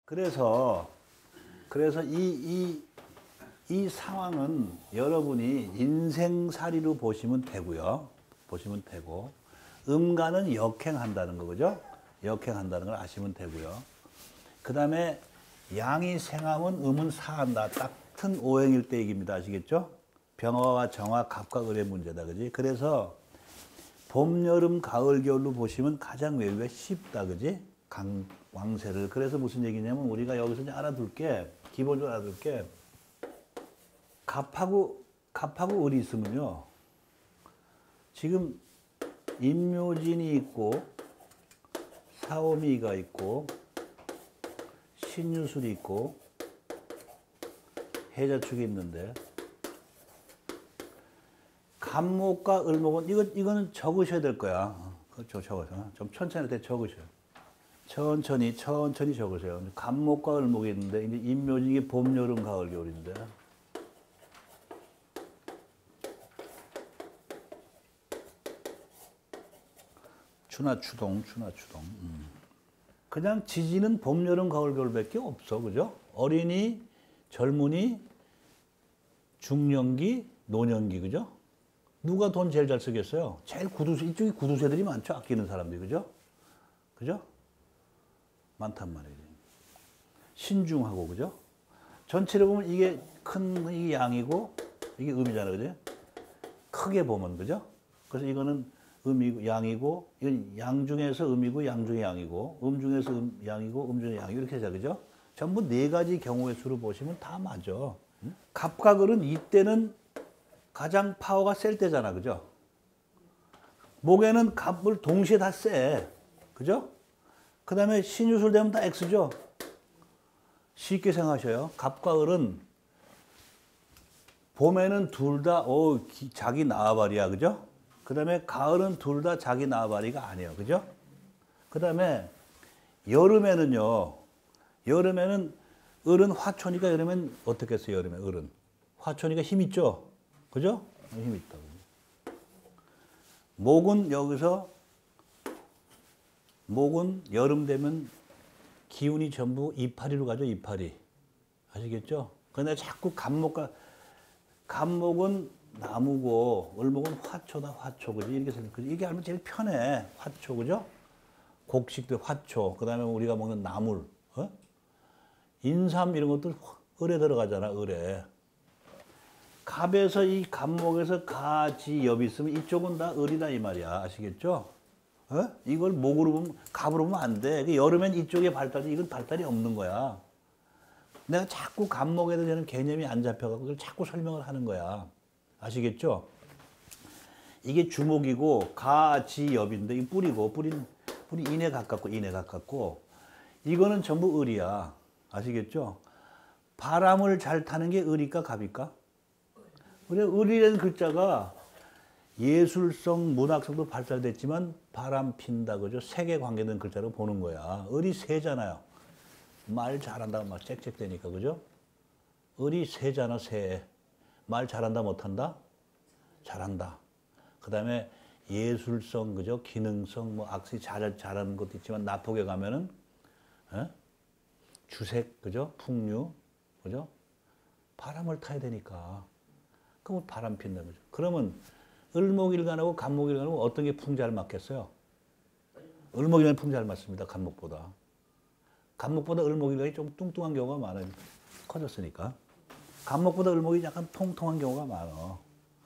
그래서 이 상황은 여러분이 인생살이로 보시면 되고요. 보시면 되고, 음간은 역행한다는 거, 그죠? 역행한다는 걸 아시면 되고요. 그 다음에 양이 생하면 음은 사한다. 같은 오행일 때 얘기입니다. 아시겠죠? 병화와 정화, 갑과 을의 문제다. 그지? 그래서 봄, 여름, 가을, 겨울로 보시면 가장 외우기가 쉽다. 그지? 왕세를. 그래서 무슨 얘기냐면 우리가 여기서 이제 알아둘게, 기본적으로 알아둘게, 갑하고 을이 있으면요. 지금 임묘진이 있고, 사오미가 있고, 신유술이 있고, 해자축이 있는데, 갑목과 을목은, 이거는 적으셔야 될 거야. 그렇죠, 적어서. 좀 천천히 할 때 적으셔요. 천천히 적으세요. 갑목과 을목이 있는데, 이제 임묘진이 봄, 여름, 가을, 겨울인데, 추나추동. 그냥 지지는 봄, 여름, 가을, 겨울밖에 없어. 그죠? 어린이, 젊은이, 중년기, 노년기. 그죠? 누가 돈 제일 잘 쓰겠어요? 제일 이쪽이 구두쇠들이 많죠. 아끼는 사람들이. 그죠? 그죠? 많단 말이에요. 신중하고. 그죠? 전체를 보면 이게 이게 양이고 이게 음이잖아요. 그죠? 크게 보면. 그죠? 그래서 이거는 음이고 양이고, 이건 양 중에서 음이고 양 중에 양이고, 중에서 양이고 중에 양이고 이렇게 하자. 그죠? 전부 네 가지 경우의 수로 보시면 다 맞아. 갑과 을은 이때는 가장 파워가 셀 때잖아. 그죠? 목에는 갑을 동시에 다 세. 그죠? 그 다음에 신유술 되면 다 X죠? 쉽게 생각하셔요. 갑과 을은 봄에는 둘 다 자기 나와바리야. 그죠? 그 다음에 가을은 둘 다 자기 나와바리가 아니에요. 그죠? 그 다음에 여름에는 을은 화초니까 여름엔 어떻겠어요? 여름에 을은 화초니까 힘 있죠? 그죠? 힘 있다고. 목은 여름 되면 기운이 전부 이파리로 가죠. 이파리. 아시겠죠? 근데 자꾸 갑목은 나무고 을목은 화초다. 화초. 그지? 이렇게 생각해. 이게 알면 제일 편해. 화초. 그죠? 곡식도 화초. 그 다음에 우리가 먹는 나물. 인삼 이런 것들 을에 들어가잖아. 을에. 갑에서 이 갑목에서 가지엽이 있으면 이쪽은 다 을이다 이 말이야. 아시겠죠? 이걸 목으로 보면 갑으로 보면 안 돼. 여름엔 이쪽에 발달이, 이건 발달이 없는 거야. 내가 자꾸 갑목에 대한 개념이 안 잡혀가고 그걸 자꾸 설명을 하는 거야. 아시겠죠? 이게 주목이고 가지엽인데 이 뿌리고 뿌리 인에 가깝고 이거는 전부 을이야. 아시겠죠? 바람을 잘 타는 게 을일까 갑일까? 그래, 을이라는 글자가 예술성, 문학성도 발달됐지만 바람 핀다, 그죠? 색에 관계된 글자로 보는 거야. 을이 새잖아요. 말 잘한다고 막 짹짹대니까, 그죠? 을이 새잖아, 새. 말 잘한다, 못한다? 잘한다. 그 다음에 예술성, 그죠? 기능성, 악시 잘하는 것도 있지만 나쁘게 가면은, 주색, 그죠? 풍류, 그죠? 바람을 타야 되니까. 그럼 바람 핀다, 그죠? 그러면 을목일간하고 갑목일간하고 어떤 게 풍 잘 맞겠어요? 을목일간이 풍 잘 맞습니다. 갑목보다. 갑목보다 을목일간이 좀 뚱뚱한 경우가 많아요. 커졌으니까. 갑목보다 을목이 약간 통통한 경우가 많아.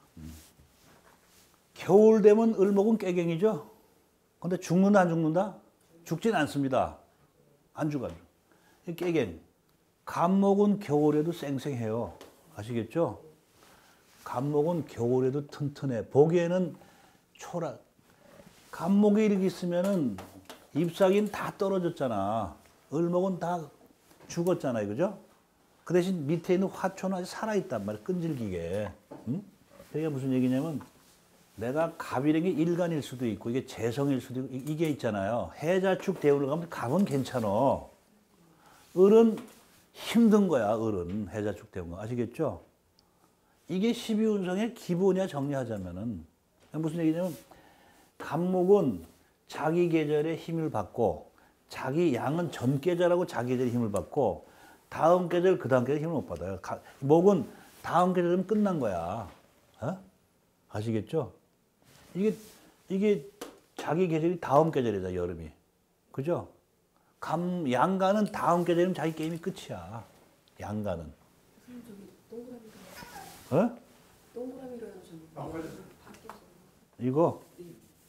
겨울 되면 을목은 깨갱이죠? 근데 죽는다, 안 죽는다? 죽진 않습니다. 안 죽어. 깨갱. 갑목은 겨울에도 쌩쌩해요. 아시겠죠? 갑목은 겨울에도 튼튼해. 보기에는 초라. 갑목이 이렇게 있으면은 잎사귀는 다 떨어졌잖아. 을목은 다 죽었잖아요. 그죠? 그 대신 밑에 있는 화초는 아직 살아있단 말이야. 끈질기게. 응? 그게 무슨 얘기냐면 내가 갑이라는 게 일간일 수도 있고 이게 재성일 수도 있고 이게 있잖아요. 해자축 대운을 가면 갑은 괜찮아. 을은 힘든 거야. 을은 해자축 대운. 아시겠죠? 이게 12운성의 기본이야. 정리하자면은. 무슨 얘기냐면 갑목은 자기 계절에 힘을 받고 자기 양은 전 계절하고 자기 계절에 힘을 받고 다음 계절 그 다음 계절 힘을 못 받아요. 목은 다음 계절이면 끝난 거야. 어? 아시겠죠? 이게 자기 계절이 다음 계절이다, 여름이. 그죠? 양가는 다음 계절이면 자기 게임이 끝이야. 양가는. 선생님 저기 동그라미가 어? 동그라미로 좀 바뀌어서. 이거? 네.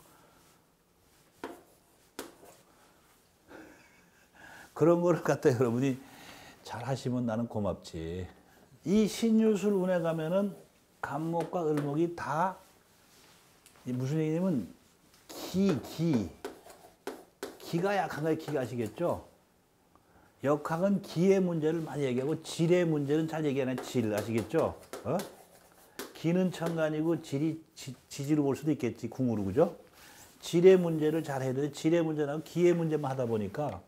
그런 거를 갖다 여러분이 잘 하시면 나는 고맙지. 이 신유술 운에 가면은 간목과 을목이 다 무슨 얘기냐면 기가 약한 거예요. 기가 아시겠죠? 역학은 기의 문제를 많이 얘기하고 질의 문제는 잘 얘기 안 해요. 질 아시겠죠? 어? 기는 천간이고 질이 지지로 볼 수도 있겠지. 궁으로 그죠? 질의 문제를 잘 해야 돼. 질의 문제나 기의 문제만 하다 보니까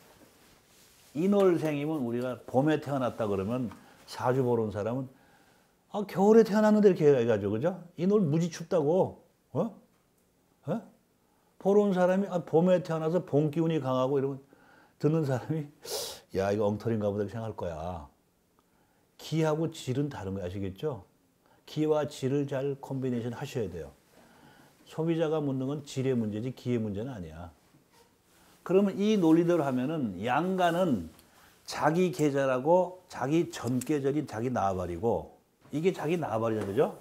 인월생이면 우리가 봄에 태어났다 그러면 사주 보러 온 사람은 겨울에 태어났는데 이렇게 해가지고 그죠? 인월 무지 춥다고 어? 보러 온 사람이 봄에 태어나서 봄 기운이 강하고 이러면 듣는 사람이 야 이거 엉터리인가 보다 이렇게 생각할 거야. 기하고 질은 다른 거 아시겠죠? 기와 질을 잘 콤비네이션 하셔야 돼요. 소비자가 묻는 건 질의 문제지 기의 문제는 아니야. 그러면 이 논리대로 하면은 양가는 자기 계절하고 자기 전 계절인 자기 나발이고 이게 자기 나발이잖아요. 그죠?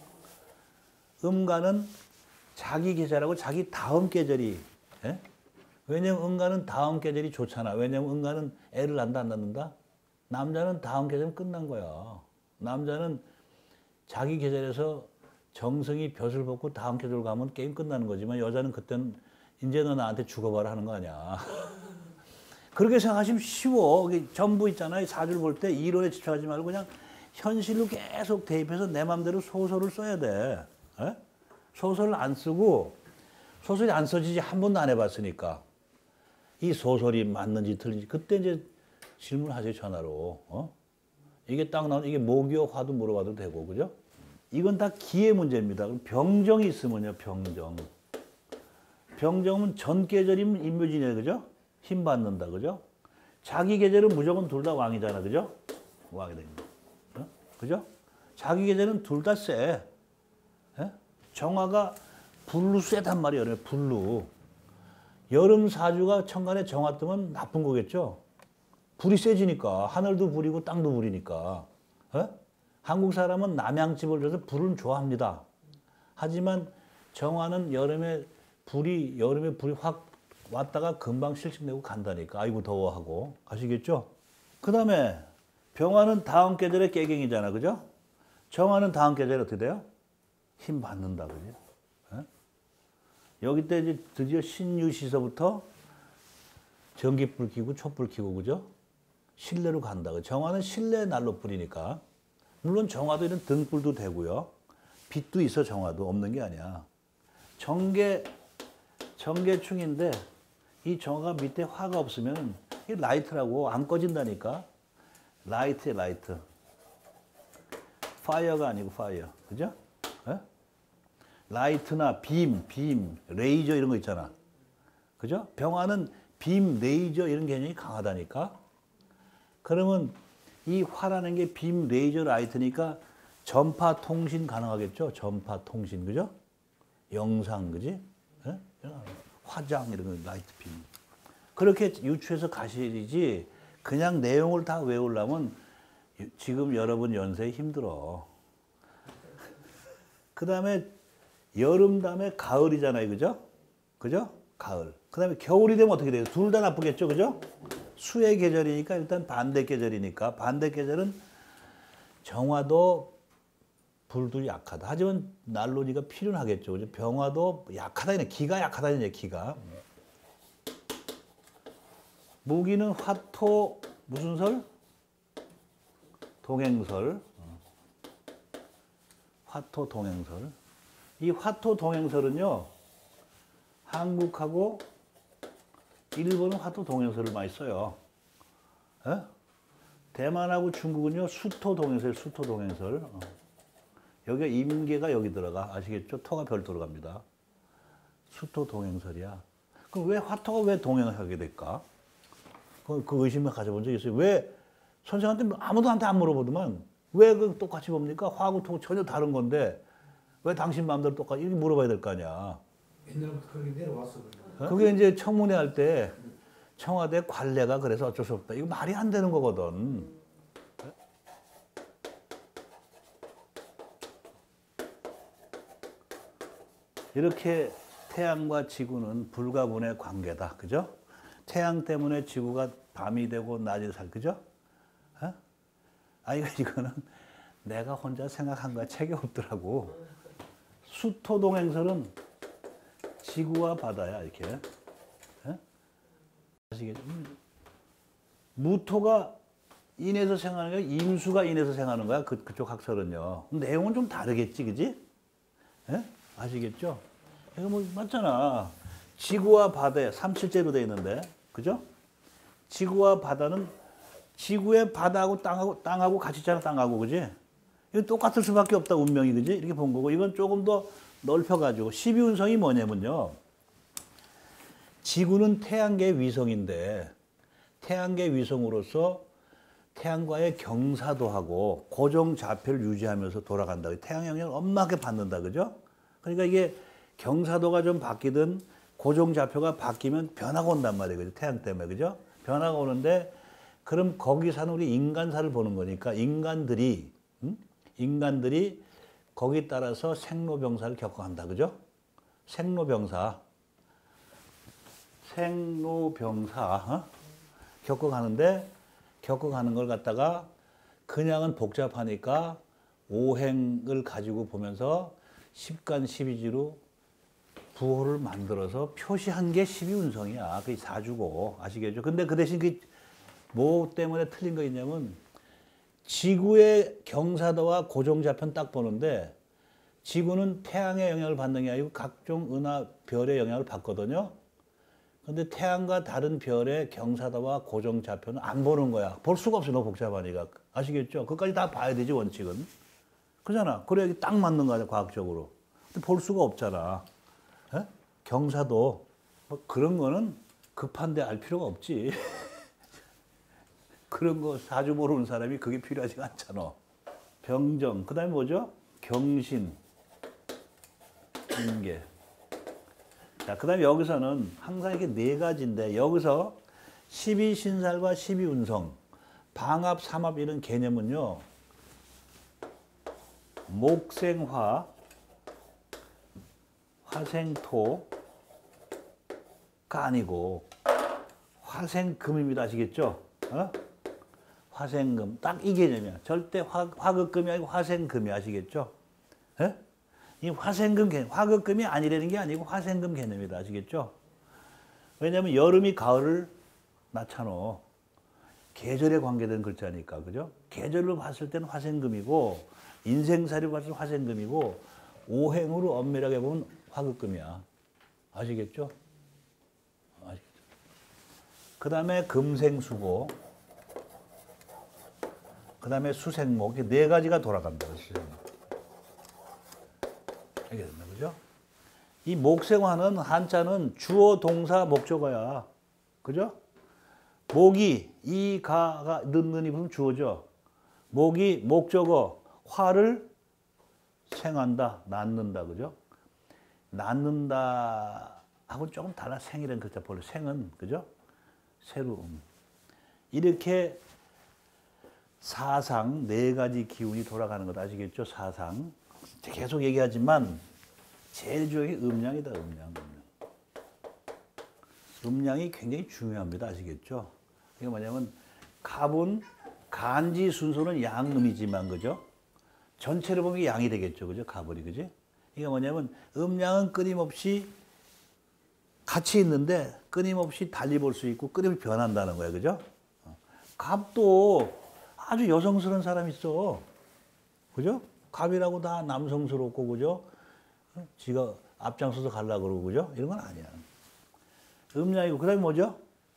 음가는 자기 계절하고 자기 다음 계절이 예? 왜냐면 음가는 다음 계절이 좋잖아. 왜냐면 음가는 애를 낳는다 안 낳는다? 남자는 다음 계절은 끝난 거야. 남자는 자기 계절에서 정성이 벼슬 벗고 다음 계절 가면 게임 끝나는 거지만 여자는 그때는 이제 너 나한테 죽어봐라 하는 거 아니야. 그렇게 생각하시면 쉬워. 전부 있잖아요. 사주를 볼 때 이론에 집착하지 말고 그냥 현실로 계속 대입해서 내 마음대로 소설을 써야 돼. 에? 소설을 안 쓰고 소설이 안 써지지 한 번도 안 해봤으니까 이 소설이 맞는지 틀린지 그때 이제 질문하세요 전화로. 이게 딱 나오면 이게 목이요 화도 물어봐도 되고 그죠? 이건 다 기의 문제입니다. 병정이 있으면요 병정. 병정은 전 계절이면 인묘진이에요 그죠? 힘 받는다 그죠? 자기 계절은 무조건 둘 다 왕이잖아 그죠? 왕이 됩니다. 그죠? 자기 계절은 둘 다 세. 정화가 불루 세단 말이에요. 여름에 불루. 여름 사주가 천간에 정화 뜨면 나쁜 거겠죠? 불이 세지니까. 하늘도 불이고 땅도 불이니까. 한국 사람은 남양집을 줘서 불은 좋아합니다. 하지만 정화는 여름에 불이 확 왔다가 금방 실직내고 간다니까. 아이고 더워하고. 아시겠죠? 그 다음에 병화는 다음 계절에 깨갱이잖아. 그죠? 정화는 다음 계절에 어떻게 돼요? 힘 받는다. 그죠? 여기 때 이제 드디어 신유시서부터 전기불 켜고 촛불 켜고 그죠? 실내로 간다. 정화는 실내 난로 불이니까. 물론 정화도 이런 등불도 되고요. 빛도 있어 정화도 없는 게 아니야. 정계충인데 이 정화가 밑에 화가 없으면 이 라이트라고 안 꺼진다니까. 라이트에 라이트. 파이어가 아니고 파이어. 그죠? 라이트나 빔, 레이저 이런 거 있잖아. 그죠? 병화는 빔, 레이저 이런 개념이 강하다니까. 그러면 이 화라는 게 빔, 레이저, 라이트니까 전파 통신 가능하겠죠? 전파 통신, 그죠? 영상, 그지? 화장 이런 거, 라이트 빔. 그렇게 유추해서 가시지 그냥 내용을 다 외우려면 지금 여러분 연세에 힘들어. 그 다음에 여름 다음에 가을이잖아요. 그죠? 그죠? 가을. 그 다음에 겨울이 되면 어떻게 돼요? 둘 다 나쁘겠죠? 그죠? 수의 계절이니까 일단 반대 계절이니까 반대 계절은 정화도 불도 약하다. 하지만 난로니까 필요하겠죠. 그죠? 병화도 약하다. 기가 약하다. 기가. 무기는 화토 무슨 설? 동행설. 화토 동행설. 이 화토 동행설은요. 한국하고 일본은 화토 동행설을 많이 써요. 대만하고 중국은요. 수토 동행설, 수토 동행설. 여기가 임계가 여기 들어가. 아시겠죠? 토가 별도로 갑니다. 수토 동행설이야. 그럼 왜 화토가 왜 동행하게 될까? 그 의심을 가져본 적이 있어요. 왜 선생한테 아무도한테 안 물어보더만 왜 그 똑같이 봅니까? 화하고 토 전혀 다른 건데 왜 당신 마음대로 똑같이 이렇게 물어봐야 될 거 아니야. 옛날부터 그렇게 내려왔어. 그러니까. 그게 이제 청문회 할 때 청와대 관례가 그래서 어쩔 수 없다. 이거 말이 안 되는 거거든. 이렇게 태양과 지구는 불가분의 관계다. 그죠? 태양 때문에 지구가 밤이 되고 낮이 살, 그죠? 어? 이거는 내가 혼자 생각한 거야. 책이 없더라고. 수토동행설은 지구와 바다야, 이렇게. 어? 아시겠죠? 무토가 인해서 생하는 거야? 임수가 인해서 생하는 거야? 그쪽 학설은요. 내용은 좀 다르겠지, 그지? 예? 아시겠죠? 이거 뭐 맞잖아. 지구와 바다에 삼칠제로 되어 있는데, 그죠? 지구와 바다는 지구의 바다하고 땅하고 같이 있잖아, 땅하고, 그지? 이거 똑같을 수밖에 없다, 운명이, 그지? 이렇게 본 거고, 이건 조금 더 넓혀가지고, 12운성이 뭐냐면요. 지구는 태양계 위성인데, 태양계 위성으로서 태양과의 경사도하고 고정 좌표를 유지하면서 돌아간다. 태양 영향을 엄하게 받는다, 그죠? 그러니까 이게 경사도가 좀 바뀌든 고정 좌표가 바뀌면 변화가 온단 말이에요. 그죠? 태양 때문에. 그죠? 변화가 오는데 그럼 거기 사는 우리 인간사를 보는 거니까 인간들이 거기 따라서 생로병사를 겪어간다. 그죠? 생로병사. 겪어가는 걸 갖다가 그냥은 복잡하니까 오행을 가지고 보면서 10간 12지로 부호를 만들어서 표시한 게 12운성이야. 그게 사주고. 아시겠죠? 근데 그 대신 뭐 때문에 틀린 거 있냐면 지구의 경사도와 고정좌표는 딱 보는데 지구는 태양의 영향을 받는 게 아니고 각종 은하, 별의 영향을 받거든요. 근데 태양과 다른 별의 경사도와 고정좌표는 안 보는 거야. 볼 수가 없어. 너무 복잡하니까. 아시겠죠? 그것까지 다 봐야 되지, 원칙은. 그잖아. 그래야 딱 맞는 거야, 과학적으로. 근데 볼 수가 없잖아. 에? 경사도. 뭐 그런 거는 급한데 알 필요가 없지. 그런 거 사주 모르는 사람이 그게 필요하지가 않잖아. 병정. 그 다음에 뭐죠? 경신. 인계. 자, 그 다음에 여기서는 항상 이게 네 가지인데, 여기서 12신살과 12운성, 방합, 삼합 이런 개념은요, 목생화, 화생토가 아니고 화생금입니다. 아시겠죠? 어? 화생금. 딱 이 개념이야. 절대 화극금이 아니고 화생금이. 아시겠죠? 에? 이 화생금 개념, 화극금이 아니라는 게 아니고 화생금 개념이다. 아시겠죠? 왜냐하면 여름이 가을을 나타내. 계절에 관계된 글자니까. 그죠? 계절로 봤을 때는 화생금이고, 인생사로 봤을 때 화생금이고, 오행으로 엄밀하게 보면 화극금이야. 아시겠죠? 아시겠죠? 그 다음에 금생수고, 그 다음에 수생목. 이렇게 네 가지가 돌아간다. 수생목. 알겠습니다. 그죠? 이 목생화는 한자는 주어, 동사, 목적어야. 그죠? 목이, 이, 가가 는이 보면 주어죠. 목이 목적어, 화를 생한다, 낳는다. 그죠? 낳는다 하고는 조금 달라. 생이라는 글자 볼래. 생은, 그죠? 새로. 이렇게 사상, 네 가지 기운이 돌아가는 것 아시겠죠? 사상. 계속 얘기하지만 제일 중요한 게 음양이다. 음양이 굉장히 중요합니다. 아시겠죠? 이게 뭐냐면 갑은 간지 순서는 양음이지만, 그죠? 전체를 보면 양이 되겠죠. 그죠? 갑을이. 그지? 이게 뭐냐면 음양은 끊임없이 같이 있는데 끊임없이 달리 볼 수 있고 끊임없이 변한다는 거예요. 그죠? 갑도 아주 여성스러운 사람이 있어. 그죠? 갑이라고 다 남성스럽고, 그죠? 지가 앞장서서 가려고 그러고, 그죠? 이런 건 아니야. 음양이고, 그 다음에 뭐죠?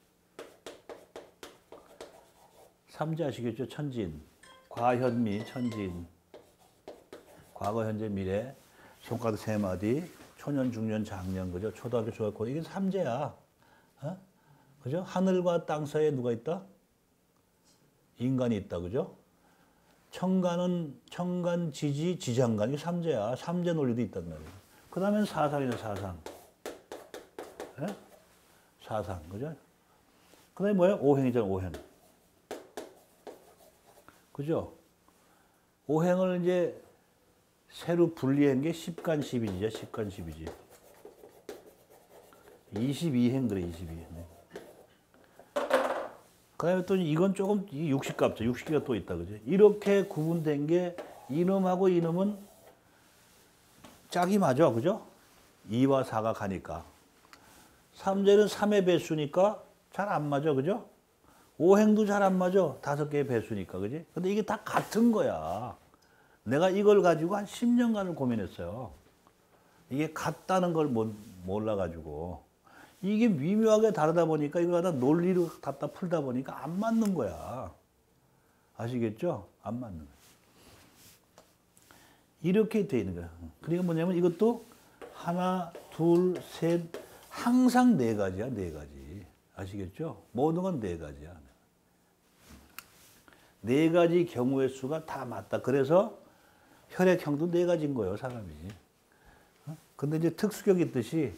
삼재 아시겠죠? 천진. 과현미, 천진. 과거, 현재, 미래. 손가락 세 마디. 초년, 중년, 장년, 그죠? 초등학교, 중학교. 이게 삼재야. 어? 그죠? 하늘과 땅 사이에 누가 있다? 인간이 있다. 그죠? 천간은 천간, 지지, 지장간. 이게 삼재야. 삼재 논리도 있단 말이에요. 그 다음엔 사상이네, 사상. 예? 사상. 그죠? 그 다음에 뭐예요? 오행이잖아, 오행. 그죠? 오행을 이제 새로 분리한 게 10간 12지죠. 10간 12지. 22행 그래, 22행. 그 다음에 또 이건 조금 60갑자, 60개가 또 있다. 그지? 이렇게 구분된 게 이놈하고 이놈은 짝이 맞아. 그죠? 2와 4가 가니까. 삼재는 3의 배수니까 잘 안 맞아. 그죠? 오행도 잘 안 맞아. 5개의 배수니까. 그지? 근데 이게 다 같은 거야. 내가 이걸 가지고 한 10년간을 고민했어요. 이게 같다는 걸 몰라가지고. 이게 미묘하게 다르다 보니까 이걸 갖다 논리로 갖다 풀다 보니까 안 맞는 거야. 아시겠죠? 안 맞는 거야. 이렇게 돼 있는 거야. 그러니까 뭐냐면 이것도 하나, 둘, 셋, 항상 4가지야, 4가지. 아시겠죠? 모든 건 4가지야. 4가지 경우의 수가 다 맞다. 그래서 혈액형도 4가지인 거예요, 사람이. 근데 이제 특수격이 있듯이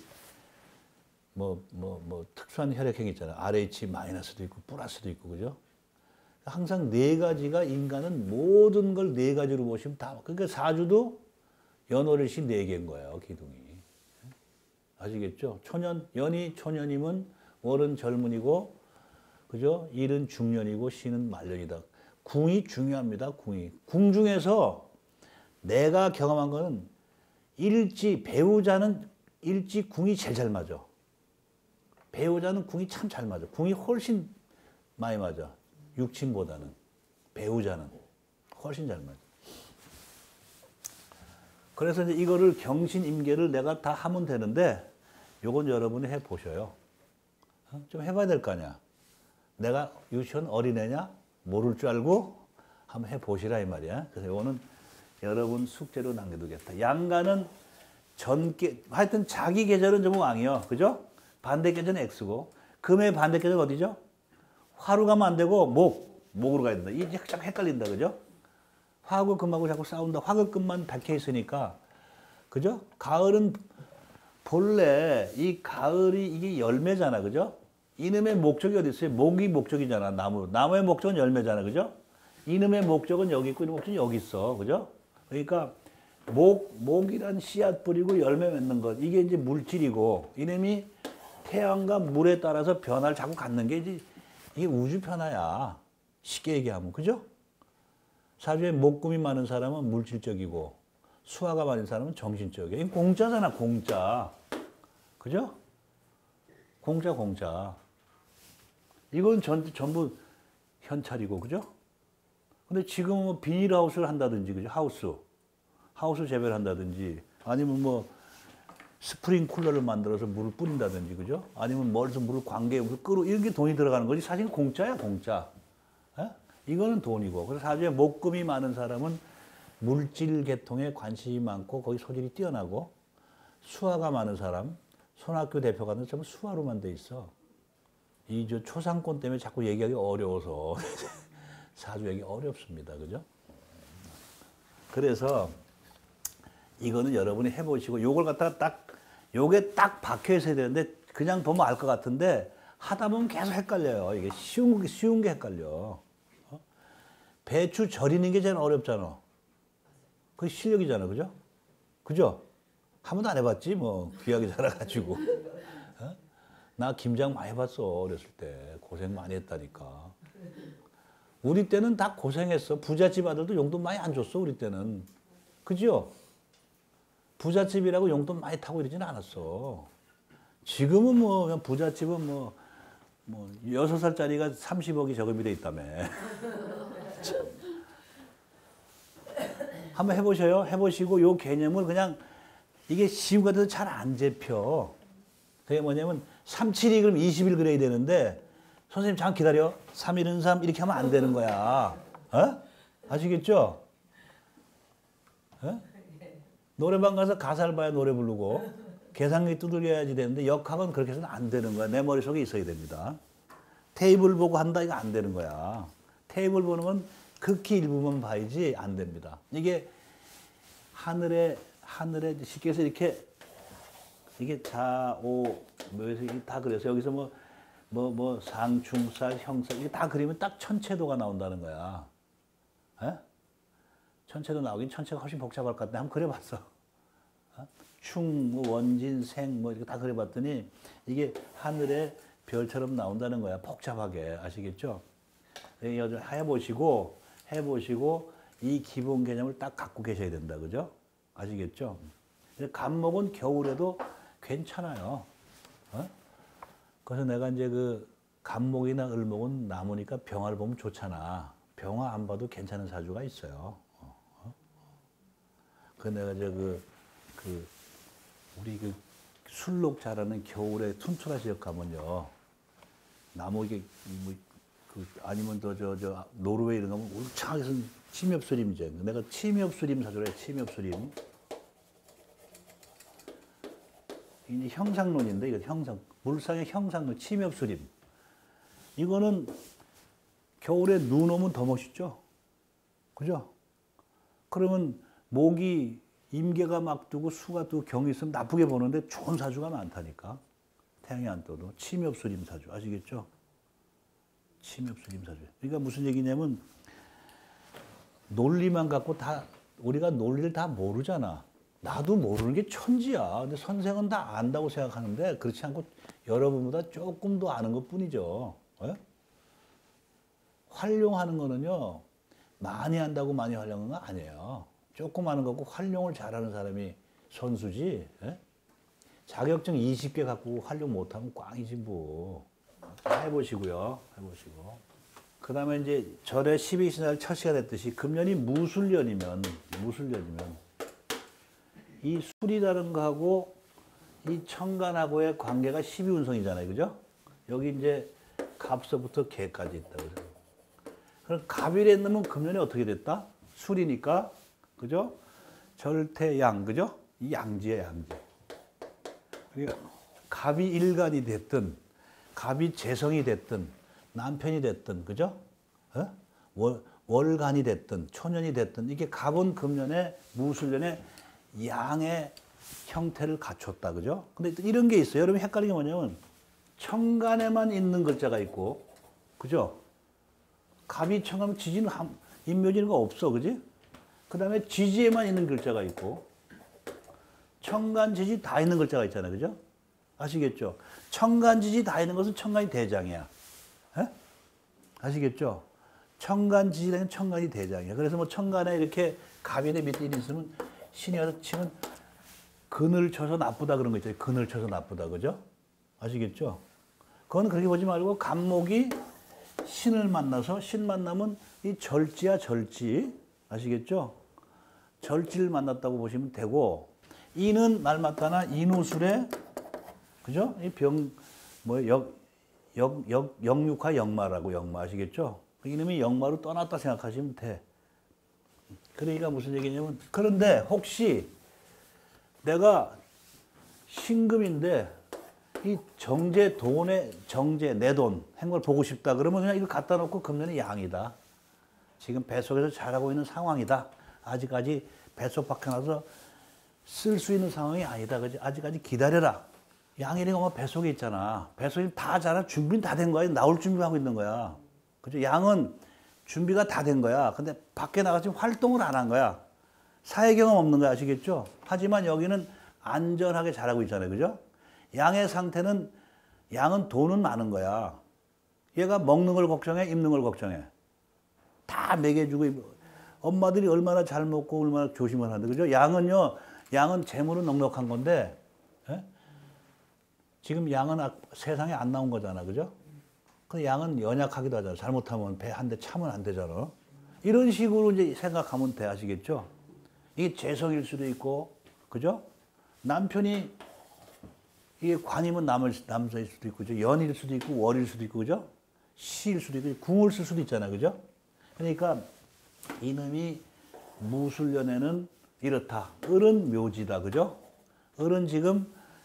특수한 혈액형이 있잖아요. RH 마이너스도 있고 플러스도 있고, 그죠? 항상 4가지가 인간은 모든 걸 4가지로 보시면 다, 그러니까 사주도 연월일시 4개인 거예요, 기둥이. 아시겠죠? 연이 초년이면 월은 젊은이고, 그죠? 일은 중년이고, 시는 말년이다. 궁이 중요합니다, 궁이. 궁 중에서 내가 경험한 거는 배우자는 궁이 제일 잘 맞아. 배우자는 궁이 참 잘 맞아. 궁이 훨씬 많이 맞아. 육친보다는. 배우자는 훨씬 잘 맞아. 그래서 이제 이거를 경신임계를 내가 다 하면 되는데, 요건 여러분이 해보셔요. 좀 해봐야 될 거 아니야. 내가 유치원 어린애냐? 모를 줄 알고 한번 해보시라 이 말이야. 그래서 요거는 여러분 숙제로 남겨두겠다. 양간은 하여튼 자기 계절은 좀 왕이요. 그죠? 반대 계절은 X고, 금의 반대 계절은 어디죠? 화로 가면 안 되고, 목으로 가야 된다. 이게 참 헷갈린다. 그죠? 화하고 금하고 자꾸 싸운다. 화급금만 박혀 있으니까. 그죠? 가을은 본래 이 가을이 이게 열매잖아. 그죠? 이놈의 목적이 어디 있어요? 목이 목적이잖아. 나무의 목적은 열매잖아. 그죠? 이놈의 목적은 여기 있고, 이놈의 목적은 여기 있어. 그죠? 그러니까 목이란 씨앗 뿌리고 열매 맺는 것. 이게 이제 물질이고, 이놈이 태양과 물에 따라서 변화를 자꾸 갖는 게 이게 우주 변화야. 쉽게 얘기하면. 그죠? 사주에 목금이 많은 사람은 물질적이고, 수화가 많은 사람은 정신적이야. 이게 공짜잖아, 공짜. 그죠? 공짜. 이건 전부 현찰이고, 그죠? 근데 지금은 뭐 비닐하우스를 한다든지, 그죠? 하우스 재배를 한다든지, 아니면 스프링쿨러를 만들어서 물을 뿌린다든지, 그죠? 아니면 멀리서 물을 관계에 이런 게 돈이 들어가는 거지. 사실 공짜야, 공짜. 에? 이거는 돈이고. 그래서 사주에 목금이 많은 사람은 물질 계통에 관심이 많고, 거기 소질이 뛰어나고, 수화가 많은 사람, 손학규 대표 같은 사람은 수화로만 돼 있어. 초상권 때문에 자꾸 얘기하기 어려워서. 사주 얘기 어렵습니다. 그죠? 그래서 이거는 여러분이 해보시고, 요걸 갖다가 요게 딱 박혀 있어야 되는데, 그냥 보면 알 것 같은데, 하다 보면 계속 헷갈려요. 이게 쉬운 게 헷갈려. 배추 절이는 게 제일 어렵잖아. 그게 실력이잖아. 그죠? 그죠? 한 번도 안 해봤지? 귀하게 자라가지고. 나 김장 많이 해봤어. 어렸을 때. 고생 많이 했다니까. 우리 때는 다 고생했어. 부잣집 아들도 용돈 많이 안 줬어. 우리 때는. 그죠? 부잣집이라고 용돈 많이 타고 이러지는 않았어. 지금은 그냥 부잣집은 6살짜리가 30억이 저금이 돼 있다며. 한번 해보셔요. 해보시고 요 개념을 그냥 이게 시험 같아서 잘 안 잡혀. 그게 뭐냐면 372 그럼 20일 그려야 되는데 선생님 잠깐 기다려. 3일은 3 이렇게 하면 안 되는 거야. 아시겠죠? 노래방 가서 가사를 봐야 노래 부르고. 계산기 두들겨야지 되는데 역학은 그렇게 해서는 안 되는 거야. 내 머릿속에 있어야 됩니다. 테이블 보고 한다 이거 안 되는 거야. 테이블 보는 건 극히 일부만 봐야지 안 됩니다. 이게 하늘에 쉽게 해서 이렇게 이게 좌오 뭐에서 다 그래서 여기서 뭐 상충사 형사 이게 다 그리면 딱 천체도가 나온다는 거야. 에? 천체도 나오긴 천체가 훨씬 복잡할 것 같은데 한번 그려봤어. 충, 뭐 원진, 생, 뭐 이렇게 다 그려봤더니 이게 하늘에 별처럼 나온다는 거야. 복잡하게 아시겠죠? 해보시고 이 기본 개념을 딱 갖고 계셔야 된다, 그죠? 아시겠죠? 간목은 겨울에도 괜찮아요. 그래서 내가 이제 그 간목이나 을목은 나무니까 병화를 보면 좋잖아. 병화 안 봐도 괜찮은 사주가 있어요. 그 내가 이제 우리 술록 자라는 겨울에 툰투라 지역 가면요. 나무 이게 아니면 저 노르웨이 이런 거 가면 울창해서 침엽수림제. 내가 침엽수림 사주래. 침엽수림. 이게 형상론인데 이거 형상. 물상의 형상론 침엽수림. 이거는 겨울에 눈 오면 더 멋있죠. 그죠? 그러면 목이 임계가 막 뜨고 수가 뜨고 경이 있으면 나쁘게 보는데 좋은 사주가 많다니까. 태양이 안 떠도 침엽수림 사주 아시겠죠? 침엽수림 사주. 그러니까 무슨 얘기냐면 논리만 갖고 다 우리가 논리를 다 모르잖아. 나도 모르는 게 천지야. 근데 선생은 다 안다고 생각하는데 그렇지 않고 여러분보다 조금 더 아는 것뿐이죠. 예? 활용하는 거는요. 많이 한다고 많이 활용하는 건 아니에요. 조금 하는 거고 활용을 잘하는 사람이 선수지. 예? 자격증 20개 갖고 활용 못하면 꽝이지 뭐. 해보시고요. 해보시고. 그 다음에 이제 절의 12신할 처시가 됐듯이 금년이 무술년이면 이 술이라는 거하고 이 천간하고의 관계가 12운성이잖아요. 그죠? 여기 이제 갑서부터 개까지 있다. 그죠? 그럼 갑일에 넣으면 금년에 어떻게 됐다? 술이니까. 그죠? 절태양, 그죠? 이 양지야, 양지. 그러니까 갑이 일간이 됐든, 갑이 재성이 됐든, 남편이 됐든, 그죠? 월간이 됐든, 초년이 됐든, 이게 갑은 금년에, 무술년에 양의 형태를 갖췄다, 그죠? 근데 이런 게 있어요. 여러분 헷갈리는 게 뭐냐면, 천간에만 있는 글자가 있고, 그죠? 갑이 천간, 지지는 인묘지는 거 없어, 그지? 그 다음에 지지에만 있는 글자가 있고 천간지지 다 있는 글자가 있잖아요. 그죠? 아시겠죠? 천간지지 다 있는 것은 천간이 대장이야. 에? 아시겠죠? 천간지지라는 천간이 대장이야. 그래서 뭐 천간에 이렇게 갑인의 밑에 일이 있으면 신이 와서 치면 근을 쳐서 나쁘다 그런 거 있잖아요. 근을 쳐서 나쁘다. 그죠? 아시겠죠? 그건 그렇게 보지 말고 간목이 신을 만나서 신 만나면 이 절지야 절지. 아시겠죠? 절지를 만났다고 보시면 되고 이는 말마따나 인후술에 그죠? 이 영육화 영마라고 영마 아시겠죠? 이놈이 영마로 떠났다 생각하시면 돼. 그러니까 무슨 얘기냐면 그런데 혹시 내가 신금인데 이 정제 돈의 정제 내 돈 행걸 보고 싶다 그러면 그냥 이거 갖다 놓고 금년에 양이다. 지금 뱃속에서 자라고 있는 상황이다. 아직까지 뱃속 밖에 나서 쓸 수 있는 상황이 아니다. 그지? 아직까지 기다려라. 양이니까 뭐 뱃속에 있잖아. 뱃속에 다 자라 준비는 다 된 거야. 나올 준비하고 있는 거야. 그죠? 양은 준비가 다 된 거야. 근데 밖에 나가서 활동을 안 한 거야. 사회 경험 없는 거야. 아시겠죠? 하지만 여기는 안전하게 자라고 있잖아요. 그죠? 양의 상태는 양은 돈은 많은 거야. 얘가 먹는 걸 걱정해? 입는 걸 걱정해? 다 먹여주고 엄마들이 얼마나 잘 먹고 얼마나 조심을 하는데 그죠? 양은 재물은 넉넉한 건데 에? 지금 양은 세상에 안 나온 거잖아, 그죠? 그 양은 연약하기도 하잖아. 잘못하면 배 한 대 차면 안 되잖아. 이런 식으로 이제 생각하면 돼, 아시겠죠? 이게 재성일 수도 있고, 그죠? 남편이 이게 관이면 남자일 수도 있고, 그죠? 연일 수도 있고, 월일 수도 있고, 그죠? 시일 수도 있고, 궁을 쓸 수도 있잖아, 그죠? 그러니까 이놈이 무술년에는 이렇다. 을은 묘지다, 그죠? 을은 지금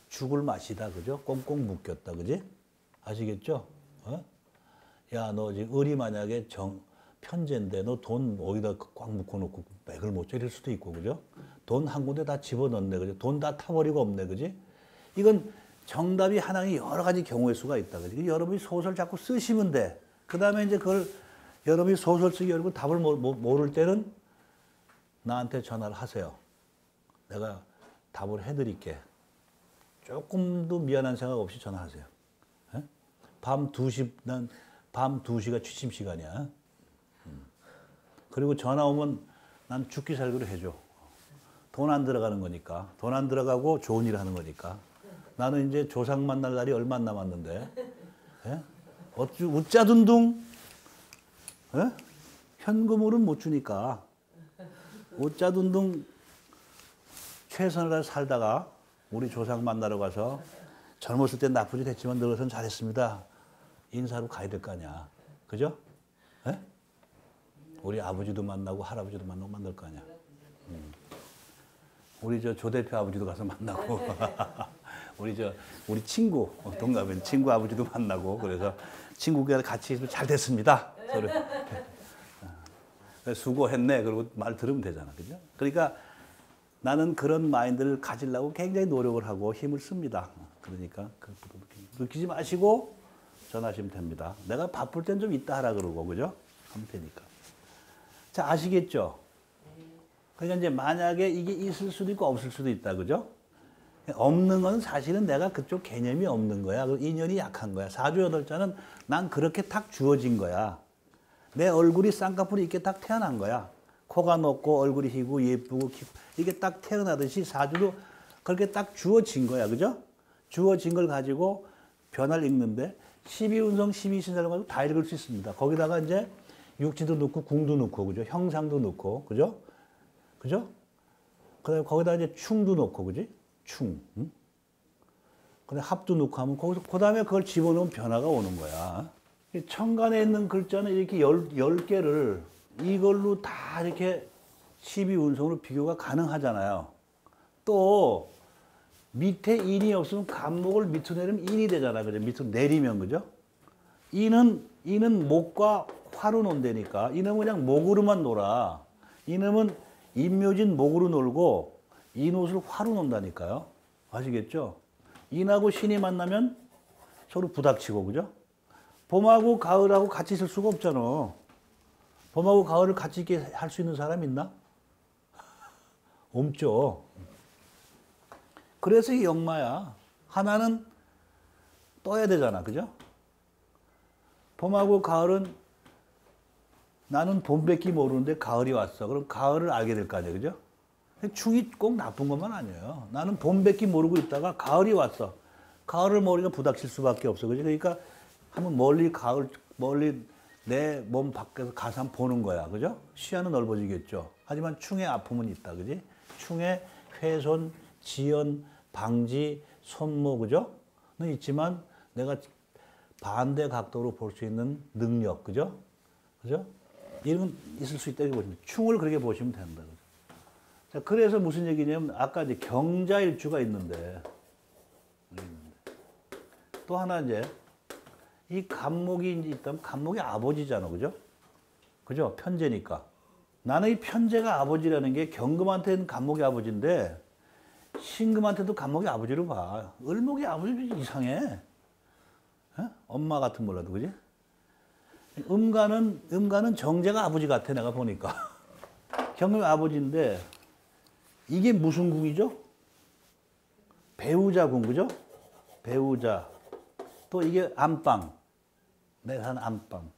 죽을 맛이다. 그죠? 꽁꽁 묶였다. 그지? 아시겠죠? 어? 야, 너 지금 을이 만약에 편제인데 너 돈 어디다 꽉 묶어놓고 맥을 못 졸일 수도 있고, 그죠? 돈 한 군데 다 집어넣네. 그죠? 돈 다 타버리고 없네. 그지? 이건 정답이 하나의 여러 가지 경우의 수가 있다. 그지? 여러분이 소설 자꾸 쓰시면 돼. 그 다음에 이제 그걸 여러분이 소설 쓰기 어렵고 답을 모를 때는 나한테 전화를 하세요. 내가 답을 해드릴게. 조금도 미안한 생각 없이 전화하세요. 에? 밤 2시가 취침 시간이야. 그리고 전화 오면 난 죽기 살기로 해줘. 돈 안 들어가는 거니까. 돈 안 들어가고 좋은 일 하는 거니까. 나는 이제 조상 만날 날이 얼마 안 남았는데. 에? 웃자둔둥. 에? 현금으로는 못 주니까. 웃자둔둥 최선을 다해 살다가 우리 조상 만나러 가서 젊었을 땐 나쁘지 됐지만 늙어서는 잘했습니다. 인사로 가야 될 거 아니야. 그죠? 에? 우리 아버지도 만나고 할아버지도 만나고 만날 거 아니야. 우리 조 대표 아버지도 가서 만나고 우리 친구 동갑인 친구 아버지도 만나고 그래서 친구가 같이 있으면 잘 됐습니다. 서로. 수고했네. 그러고 말 들으면 되잖아. 그죠? 그러니까 나는 그런 마인드를 가지려고 굉장히 노력을 하고 힘을 씁니다. 그러니까 느끼지 마시고 전화하시면 됩니다. 내가 바쁠 땐 좀 이따 하라 그러고, 그죠? 하면 되니까. 자, 아시겠죠? 그러니까 이제 만약에 이게 있을 수도 있고 없을 수도 있다, 그죠? 없는 건 사실은 내가 그쪽 개념이 없는 거야. 인연이 약한 거야. 사주여덟자는 난 그렇게 딱 주어진 거야. 내 얼굴이 쌍꺼풀이 이렇게 딱 태어난 거야. 코가 높고 얼굴이 희고 예쁘고 이게 딱 태어나듯이 사주도 그렇게 딱 주어진 거야. 그죠? 주어진 걸 가지고 변화를 읽는데 12운성 12신사를 가지고 다 읽을 수 있습니다. 거기다가 이제 육지도 넣고 궁도 넣고, 그죠? 형상도 넣고, 그죠? 그죠? 그 다음에 거기다 이제 충도 넣고, 그지? 충. 응? 그 다음에 합도 넣고 하면 거기서, 그 다음에 그걸 집어넣으면 변화가 오는 거야. 천간에 있는 글자는 이렇게 10개를 이걸로 다 이렇게 12운성으로 비교가 가능하잖아요. 또 밑에 인이 없으면 간목을 밑으로 내리면 인이 되잖아요. 그죠? 밑으로 내리면, 그죠? 인은 목과 화로 논다니까. 이놈은 그냥 목으로만 놀아. 이놈은 인묘진 목으로 놀고 인옷을 화로 논다니까요. 아시겠죠? 인하고 신이 만나면 서로 부닥치고, 그죠? 봄하고 가을하고 같이 있을 수가 없잖아. 봄하고 가을을 같이 있게 할 수 있는 사람 있나? 없죠. 그래서 이 역마야. 하나는 떠야 되잖아. 그죠? 봄하고 가을은 나는 봄밖에 모르는데 가을이 왔어. 그럼 가을을 알게 될 거 아니에요. 그죠? 충이 꼭 나쁜 것만 아니에요. 나는 봄밖에 모르고 있다가 가을이 왔어. 가을을 모르니까 부닥칠 수밖에 없어. 그죠? 그러니까 한번 멀리 내 몸 밖에서 가서 한번 보는 거야. 그죠? 시야는 넓어지겠죠. 하지만 충의 아픔은 있다. 그지? 충의 훼손, 지연, 방지, 손모, 그죠? 는 있지만 내가 반대 각도로 볼 수 있는 능력, 그죠? 그죠? 이런 건 있을 수 있다고 보시면 충을 그렇게 보시면 된다. 그죠? 자, 그래서 무슨 얘기냐면 아까 이제 경자일주가 있는데 또 하나 이제 이 간목이 이제 있다면 간목이 아버지잖아, 그죠? 그죠? 편제니까. 나는 이 편제가 아버지라는 게 경금한테는 간목이 아버지인데 신금한테도 간목이 아버지로 봐. 을목이 아버지 이상해. 어? 엄마 같은 몰라도, 그지? 음간은 정제가 아버지 같아, 내가 보니까. 경금이 아버지인데 이게 무슨 궁이죠? 배우자 궁, 그죠? 배우자. 또 이게 안방. 내가 사는 안방.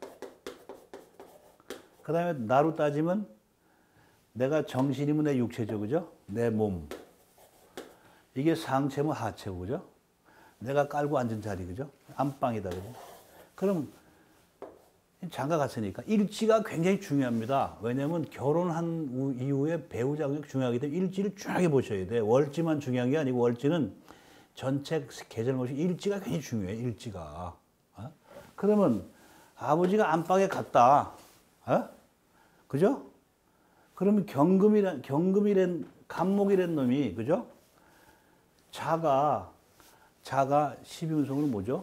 그 다음에 나로 따지면 내가 정신이면 내 육체죠, 그죠? 내 몸. 이게 상체면 하체고, 그죠? 내가 깔고 앉은 자리, 그죠? 안방이다, 그죠? 그럼 장가 갔으니까 일지가 굉장히 중요합니다. 왜냐하면 결혼한 이후에 배우자가 중요하기 때문에 일지를 중요하게 보셔야 돼. 월지만 중요한 게 아니고 월지는 전체 계절을 보시면 일지가 굉장히 중요해. 일지가. 어? 그러면 아버지가 안방에 갔다. 어? 그죠? 그러면 간목이란 놈이, 그죠? 자가 12운성으로 뭐죠?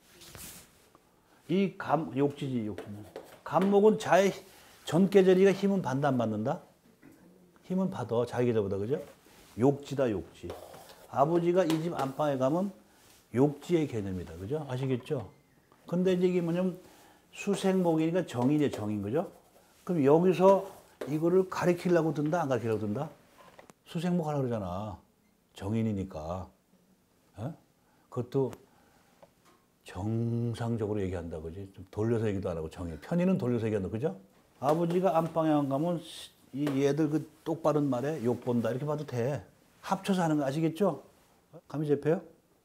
이 욕지지, 욕지는. 간목은 자의 전계절이가 힘은 받는다, 안 받는다? 힘은 받아, 자기 계절보다, 그죠? 욕지다, 욕지. 아버지가 이 집 안방에 가면 욕지의 개념이다, 그죠? 아시겠죠? 근데 이제 이게 뭐냐면 수생목이니까 정인이에요, 정인, 그죠? 그럼 여기서 이거를 가리키려고 든다, 안 가리키려고 든다? 수생목 하려고 그러잖아. 정인이니까. 어? 그것도 정상적으로 얘기한다, 그지? 좀 돌려서 얘기도 안 하고 정인. 편의는 돌려서 얘기한다, 그죠? 아버지가 안방에 안 가면 이 얘들 그 똑바른 말에 욕 본다 이렇게 봐도 돼. 합쳐서 하는 거 아시겠죠? 감이 잡혀요?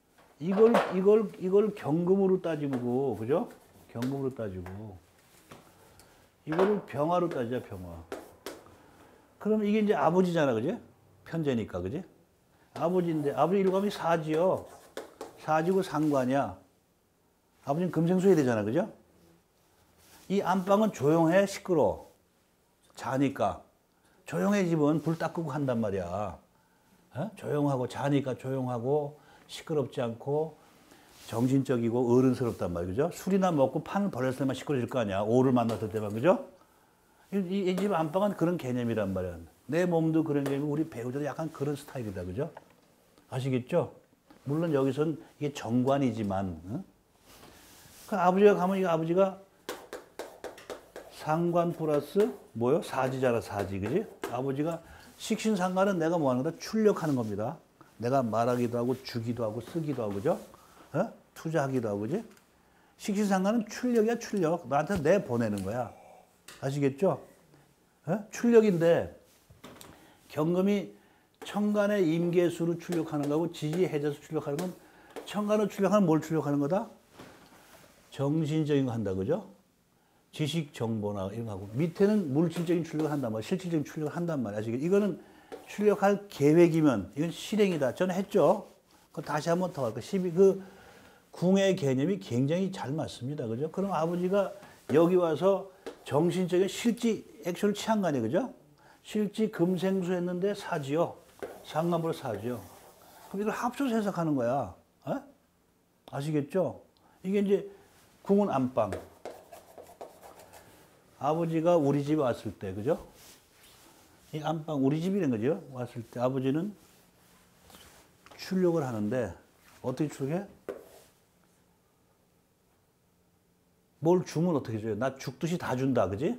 이걸 경금으로 따지고, 그죠? 경금으로 따지고. 이거를 병화로 따지자, 병화. 그럼 이게 이제 아버지잖아, 그지? 편제니까, 그지? 아버지인데, 아버지 일감이 사지요. 사지고 상관이야. 아버지는 금생수 해야 되잖아, 그죠? 이 안방은 조용해, 시끄러워. 자니까. 조용해 집은 불 딱 끄고 한단 말이야. 어? 조용하고, 자니까 조용하고, 시끄럽지 않고, 정신적이고 어른스럽단 말이야, 그죠? 술이나 먹고 판을 벌였을 때만 시끄러질 거 아니야. 오를 만났을 때만, 그죠? 이 집 안방은 그런 개념이란 말이야. 내 몸도 그런 개념이고, 우리 배우자도 약간 그런 스타일이다, 그죠? 아시겠죠? 물론 여기선 이게 정관이지만, 어? 그 아버지가 가면 이 아버지가 상관 플러스 뭐요? 사지잖아, 사지, 그지? 아버지가 식신상관은 내가 뭐 하는 거다? 출력하는 겁니다. 내가 말하기도 하고 주기도 하고 쓰기도 하고, 그죠? 어? 투자하기도 하고, 그지? 식신상관은 출력이야, 출력. 나한테 내 보내는 거야. 아시겠죠? 어? 출력인데 경금이 천간의 임계수로 출력하는 거고 지지 해제수 출력하는 건 천간으로 출력하는 뭘 출력하는 거다? 정신적인 거 한다, 그죠? 지식 정보나 이런 거 하고 밑에는 물질적인 출력을 한단 말이야. 실질적인 출력을 한단 말이야. 아시겠죠? 이거는 출력할 계획이면 이건 실행이다. 저는 했죠. 그 다시 한번 더 할까? 그 궁의 개념이 굉장히 잘 맞습니다. 그죠? 그럼 아버지가 여기 와서 정신적인 실지 액션을 취한 거 아니에요. 그죠? 실지 금생수 했는데 사지요. 상관으로 사지요. 그럼 이걸 합쳐서 해석하는 거야. 어? 아시겠죠? 이게 이제 궁은 안방. 아버지가 우리 집에 왔을 때, 그죠? 이 안방, 우리 집이란 거죠. 왔을 때 아버지는 출력을 하는데 어떻게 출력해? 뭘 주면 어떻게 줘요? 나 죽듯이 다 준다, 그지?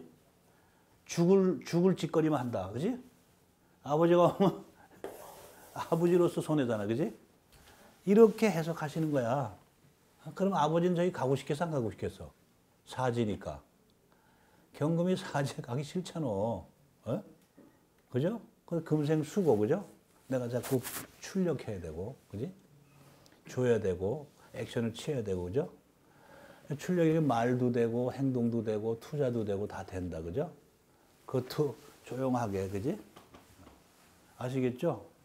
죽을 짓거리만 한다, 그지? 아버지가 오면 아버지로서 손해잖아, 그지? 이렇게 해석하시는 거야. 그럼 아버지는 저기 가고 싶겠어, 안 가고 싶겠어? 사지니까. 경금이 사지에 가기 싫잖아. 어? 그죠? 그 금생수고, 그죠? 내가 자꾸 출력해야 되고, 그지? 줘야 되고, 액션을 취해야 되고, 그죠? 출력이 말도 되고, 행동도 되고, 투자도 되고, 다 된다, 그죠? 그것도 조용하게, 그지? 아시겠죠?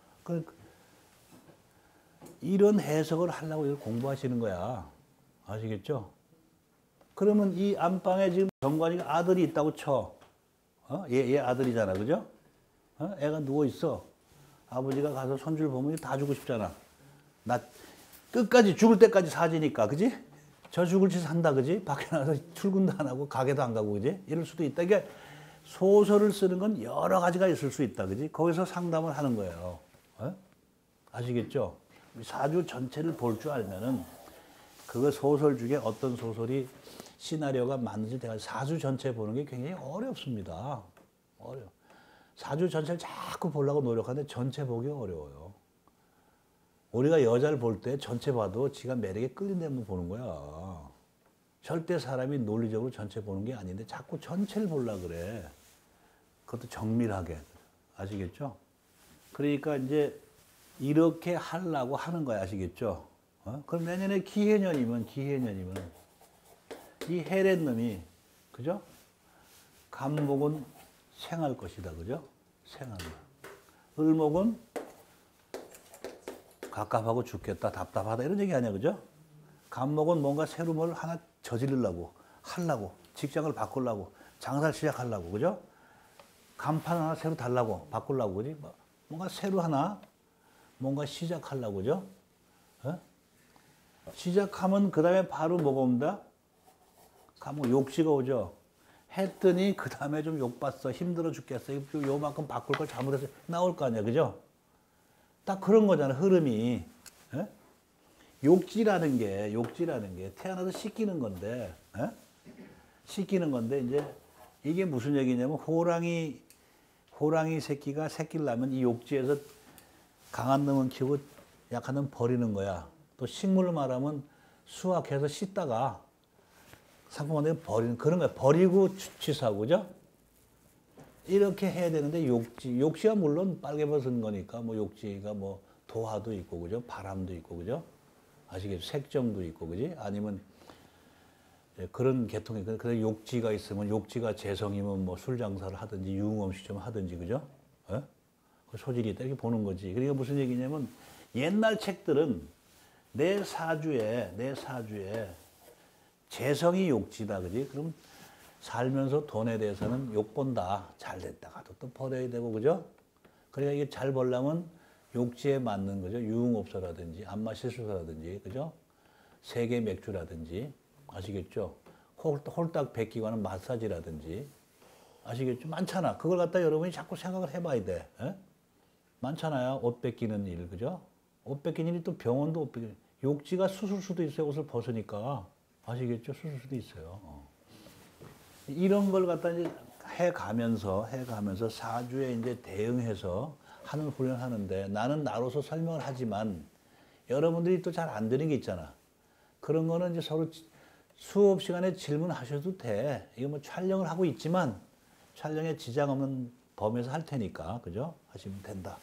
이런 해석을 하려고 이걸 공부하시는 거야. 아시겠죠? 그러면 이 안방에 지금 정관이가 아들이 있다고 쳐. 어? 얘 아들이잖아, 그죠? 어? 애가 누워있어. 아버지가 가서 손주를 보면 다 주고 싶잖아. 나 끝까지 죽을 때까지 사지니까, 그지? 저 죽을 짓 한다, 그지? 밖에 나가서 출근도 안 하고 가게도 안 가고, 그지? 이럴 수도 있다. 이게 소설을 쓰는 건 여러 가지가 있을 수 있다, 그지? 거기서 상담을 하는 거예요. 어? 아시겠죠? 사주 전체를 볼 줄 알면은 그 소설 중에 어떤 소설이 시나리오가 맞는지 내가 사주 전체 보는 게 굉장히 어렵습니다. 어려워. 사주 전체를 자꾸 보려고 노력하는데 전체 보기 어려워요. 우리가 여자를 볼 때 전체 봐도 지가 매력에 끌린다면 보는 거야. 절대 사람이 논리적으로 전체 보는 게 아닌데 자꾸 전체를 보려고 그래. 그것도 정밀하게. 아시겠죠? 그러니까 이제 이렇게 하려고 하는 거야. 아시겠죠? 어? 그럼 내년에 기해년이면 이 해렛놈이, 그죠? 간목은 생할 것이다, 그죠? 생한다. 을목은 갑갑하고 죽겠다, 답답하다 이런 얘기 아니야, 그죠? 간목은 뭔가 새로 뭘 하나 저지르려고, 하려고, 직장을 바꾸려고, 장사를 시작하려고, 그죠? 간판 하나 새로 달라고, 바꾸려고, 그지? 뭔가 새로 하나 뭔가 시작하려고, 그죠? 어? 시작하면 그 다음에 바로 뭐가 옵니다? 감옥 욕지가 오죠. 했더니 그 다음에 좀 욕봤어. 힘들어 죽겠어. 요만큼 바꿀 걸 잘못해서 나올 거 아니야. 그죠? 딱 그런 거잖아. 흐름이. 에? 욕지라는 게 태어나서 씻기는 건데, 에? 씻기는 건데, 이제 이게 무슨 얘기냐면 호랑이 새끼가 새끼를 낳으면 이 욕지에서 강한 놈은 키우고 약한 놈은 버리는 거야. 또 식물을 말하면 수확해서 씻다가 상품화 되면 버리는 그런 거야. 버리고 취사하고, 그죠? 이렇게 해야 되는데 욕지가 물론 빨개 벗은 거니까 뭐 욕지가 뭐 도화도 있고, 그죠? 바람도 있고, 그죠? 아시겠죠? 색정도 있고, 그지? 아니면 그런 계통이, 그래 욕지가 있으면 욕지가 재성이면 뭐 술 장사를 하든지 유흥음식점 하든지, 그죠? 예? 그 소질이 있다 이렇게 보는 거지. 그러니까 무슨 얘기냐면 옛날 책들은 내 사주에 재성이 욕지다, 그지? 그럼 살면서 돈에 대해서는 욕 본다. 잘 됐다가도 또 버려야 되고, 그죠? 그러니까 이게 잘 벌려면 욕지에 맞는 거죠. 유흥업소라든지 안마실수라든지, 그죠? 세계 맥주라든지, 아시겠죠? 홀딱 베끼고 하는 마사지라든지, 아시겠죠? 많잖아. 그걸 갖다 여러분이 자꾸 생각을 해봐야 돼. 에? 많잖아요. 옷 뺏기는 일, 그죠? 옷 뺏기는 일이 또 병원도 옷 뺏기는 욕지가 수술수도 있어요. 옷을 벗으니까. 아시겠죠? 수술수도 있어요. 이런 걸 갖다 이제 해가면서 사주에 이제 대응해서 하는 훈련을 하는데 나는 나로서 설명을 하지만 여러분들이 또 잘 안 되는 게 있잖아. 그런 거는 이제 서로 수업 시간에 질문하셔도 돼. 이거 뭐 촬영을 하고 있지만 촬영에 지장 없는 범위에서 할 테니까, 그죠? 하시면 된다.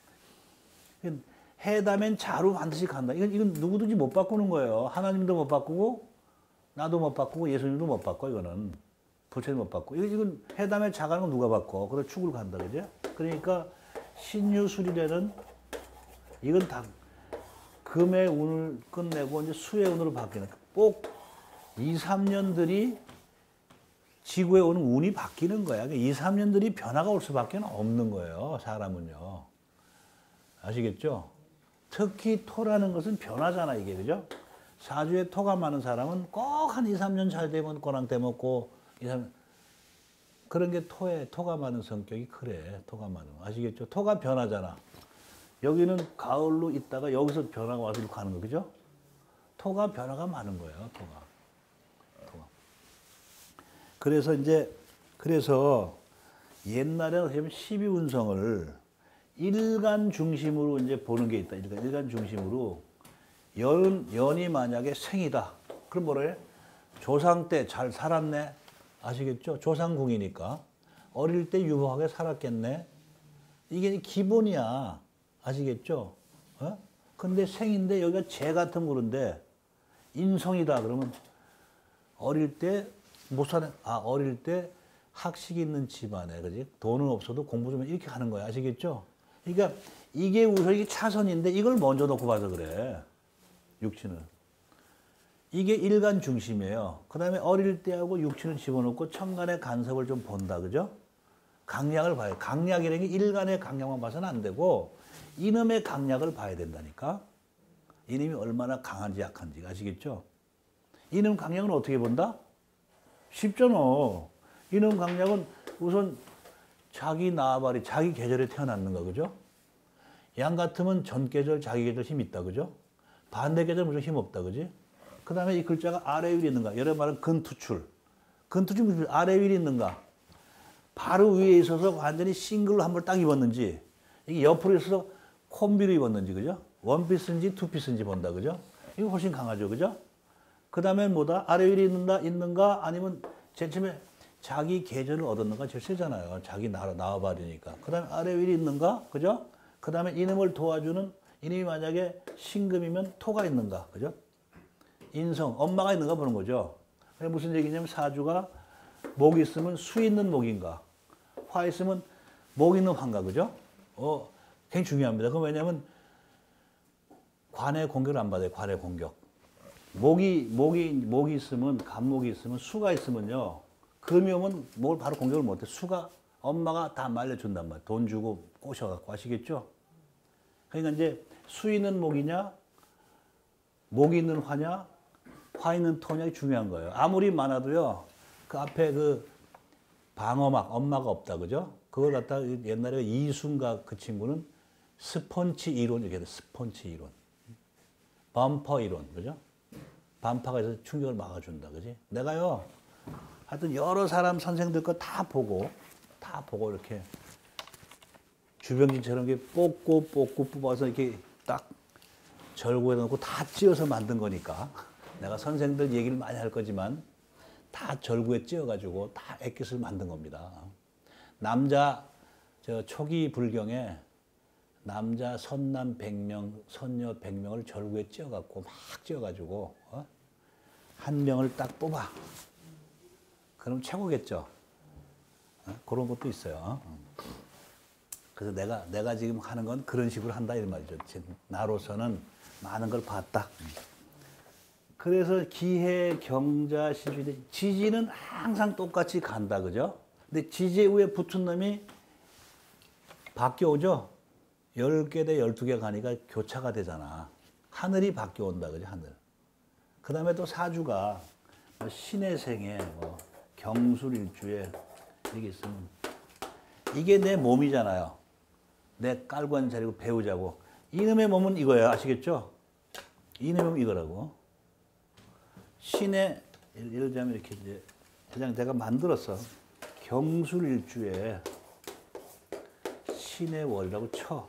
해다면 자로 반드시 간다. 이건 누구든지 못 바꾸는 거예요. 하나님도 못 바꾸고 나도 못 바꾸고 예수님도 못 바꿔. 이거는 부처님 못 바꾸고. 이건 해담에 자가는 건 누가 바꿔? 그래 축을 간다, 그죠? 그러니까 신유술이라는 이건 다 금의 운을 끝내고 이제 수의 운으로 바뀌는 꼭 2, 3년들이 지구에 오는 운이 바뀌는 거야. 2, 3년들이 변화가 올 수밖에 없는 거예요. 사람은요. 아시겠죠? 특히 토라는 것은 변화잖아, 이게. 그죠? 사주에 토가 많은 사람은 꼭 한 2, 3년 잘 되면 꼬랑 떼먹고, 2, 3년. 그런 게 토가 많은 성격이 그래. 토가 많은. 아시겠죠? 토가 변하잖아. 여기는 가을로 있다가 여기서 변화가 와서 이렇게 가는 거, 그죠? 토가 변화가 많은 거예요, 토가. 그래서 옛날에는 12운성을 일간 중심으로 이제 보는 게 있다. 일간 중심으로 연이 만약에 생이다. 그럼 뭐라 해? 조상 때 잘 살았네. 아시겠죠? 조상궁이니까. 어릴 때 유복하게 살았겠네. 이게 기본이야. 아시겠죠? 어? 근데 생인데 여기가 재 같은 물인데 인성이다. 그러면 어릴 때 못 사는, 어릴 때 학식이 있는 집안에, 그지? 돈은 없어도 공부 좀 이렇게 하는 거야. 아시겠죠? 그러니까 이게 우선 이게 차선인데 이걸 먼저 놓고 봐서 그래. 육친은. 이게 일간 중심이에요. 그 다음에 어릴 때하고 육친을 집어넣고 천간의 간섭을 좀 본다. 그죠? 강약을 봐요. 강약이라는 게 일간의 강약만 봐서는 안 되고 이놈의 강약을 봐야 된다니까. 이놈이 얼마나 강한지 약한지. 아시겠죠? 이놈 강약은 어떻게 본다? 쉽잖아. 이놈 강약은 우선 자기 나발이 자기 계절에 태어났는 거, 그죠? 양 같으면 전 계절, 자기 계절 힘 있다, 그죠? 반대 계절 무슨 힘 없다, 그지? 그 다음에 이 글자가 아래 위에 있는가? 여러 말은 근투출. 근투출 무슨 아래 위에 있는가? 바로 위에 있어서 완전히 싱글로 한 벌 딱 입었는지, 이게 옆으로 있어서 콤비로 입었는지, 그죠? 원피스인지 투피스인지 본다, 그죠? 이거 훨씬 강하죠, 그죠? 그 다음에 뭐다? 아래 위에 있는가? 아니면 제일 처음에 자기 계절을 얻었는가? 제일 세잖아요. 자기 나와버리니까. 그 다음에 아래 위에 있는가? 그죠? 그 다음에 이놈을 도와주는, 이놈이 만약에 신금이면 토가 있는가? 그죠? 인성, 엄마가 있는가 보는 거죠. 그게 무슨 얘기냐면 사주가 목 있으면 수 있는 목인가? 화 있으면 목 있는 화인가? 그죠? 굉장히 중요합니다. 그건 왜냐면 관의 공격을 안 받아요. 관의 공격. 목이 있으면, 간목이 있으면, 수가 있으면요. 금이 오면 목을 바로 공격을 못해. 수가, 엄마가 다 말려준단 말이에요. 돈 주고 꼬셔갖고. 아시겠죠? 그러니까 이제 수 있는 목이냐, 목이 있는 화냐, 화 있는 토냐 중요한 거예요. 아무리 많아도요, 그 앞에 그 방어막, 엄마가 없다, 그죠? 그걸 갖다가 옛날에 이순가 그 친구는 스펀치 이론, 이렇게 돼, 스펀치 이론. 범퍼 이론, 그죠? 반파가 있어서 충격을 막아준다, 그지? 내가요, 하여튼 여러 사람 선생들 거 다 보고 이렇게 주병진처럼 이렇게 뽑고 뽑아서 이렇게 딱 절구에 넣고 다 찧어서 만든 거니까 내가 선생들 얘기를 많이 할 거지만 다 절구에 찧어가지고 다 액기스를 만든 겁니다. 남자, 저 초기 불경에 남자 선남 100명, 선녀 100명을 절구에 찧어갖고 막 찧어가지고 한 명을 딱 뽑아. 그럼 최고겠죠. 그런 것도 있어요. 그래서 내가 지금 하는 건 그런 식으로 한다 이 말이죠. 나로서는 많은 걸 봤다. 그래서 기해, 경자, 시주대, 지지는 항상 똑같이 간다, 그죠? 근데 지지 위에 붙은 놈이 바뀌어오죠? 10개 대 12개 가니까 교차가 되잖아. 하늘이 바뀌어온다, 그죠? 하늘. 그 다음에 또 사주가 신의 생에, 경술일주에 이게 있으면 이게 내 몸이잖아요. 내 깔고 앉은 자리고 배우자고. 이놈의 몸은 이거예요. 아시겠죠? 이놈의 몸은 이거라고. 신의, 예를 들자면 이렇게 이제 그냥 내가 만들었어. 경술일주에 신의 월이라고 쳐.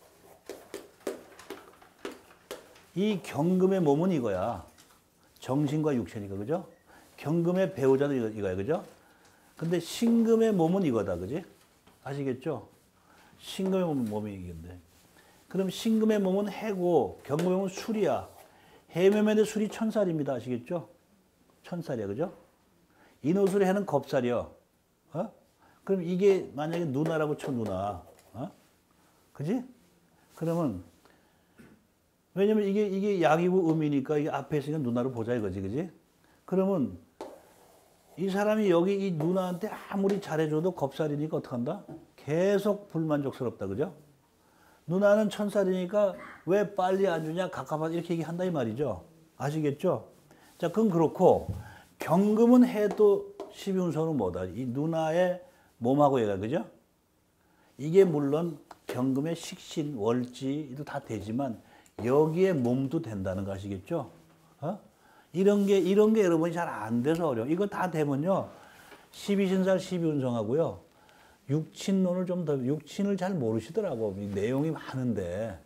이 경금의 몸은 이거야. 정신과 육체니까, 그죠? 경금의 배우자도 이거야, 그죠? 근데 신금의 몸은 이거다, 그지? 아시겠죠? 신금의 몸이 이건데. 그럼 신금의 몸은 해고, 경금의 몸은 술이야. 해묘면의 술이 천살입니다, 아시겠죠? 천살이야, 그죠? 인호술의 해는 겁살이요. 그럼 이게 만약에 누나라고 쳐, 누나. 그지? 그러면, 왜냐면 이게 약이고 음이니까 이게 앞에 있으니까 누나로 보자 이거지, 그지? 그러면 이 사람이 여기 이 누나한테 아무리 잘해줘도 겁살이니까 어떡한다? 계속 불만족스럽다, 그죠? 누나는 천살이니까 왜 빨리 안 주냐, 가까워 이렇게 얘기한다 이 말이죠. 아시겠죠? 자, 그건 그렇고 경금은 해도 12운서는 뭐다? 이 누나의 몸하고 얘가, 그죠? 이게 물론 경금의 식신, 월지도 다 되지만 여기에 몸도 된다는 거 아시겠죠? 이런 게 여러분이 잘 안 돼서 어려워. 이거 다 되면요. 12신살 12운성하고요. 육친론을 좀 더, 육친을 잘 모르시더라고. 이 내용이 많은데.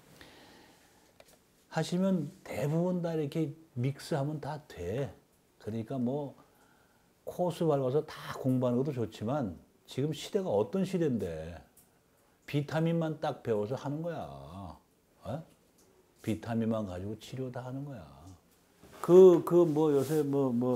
하시면 대부분 다 이렇게 믹스하면 다 돼. 그러니까 뭐, 코스 밟아서 다 공부하는 것도 좋지만 지금 시대가 어떤 시대인데 비타민만 딱 배워서 하는 거야. 비타민만 가지고 치료 다 하는 거야. 요새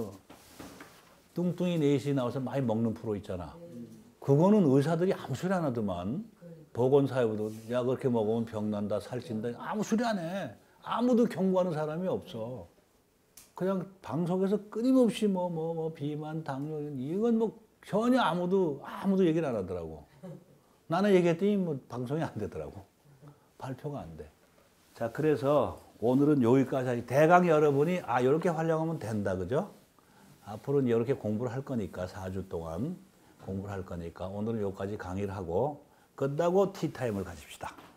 뚱뚱이 넷이 나와서 많이 먹는 프로 있잖아. 그거는 의사들이 아무 소리 안 하더만. 보건사회부도, 야, 그렇게 먹으면 병 난다, 살찐다. 아무 소리 안 해. 아무도 경고하는 사람이 없어. 그냥 방송에서 끊임없이 비만, 당뇨, 이건 전혀 아무도 얘기를 안 하더라고. 나는 얘기했더니 방송이 안 되더라고. 발표가 안 돼. 자, 그래서 오늘은 여기까지 대강 여러분이 이렇게 활용하면 된다, 그죠? 앞으로는 이렇게 공부를 할 거니까 4주 동안 공부를 할 거니까 오늘은 여기까지 강의를 하고 끝나고 티타임을 가집시다.